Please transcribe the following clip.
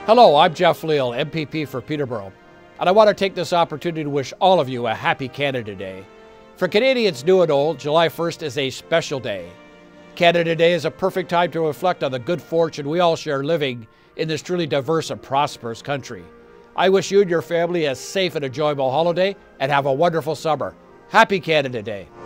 Hello, I'm Jeff Leal, MPP for Peterborough, and I want to take this opportunity to wish all of you a happy Canada Day. For Canadians new and old, July 1st is a special day. Canada Day is a perfect time to reflect on the good fortune we all share living in this truly diverse and prosperous country. I wish you and your family a safe and enjoyable holiday and have a wonderful summer. Happy Canada Day.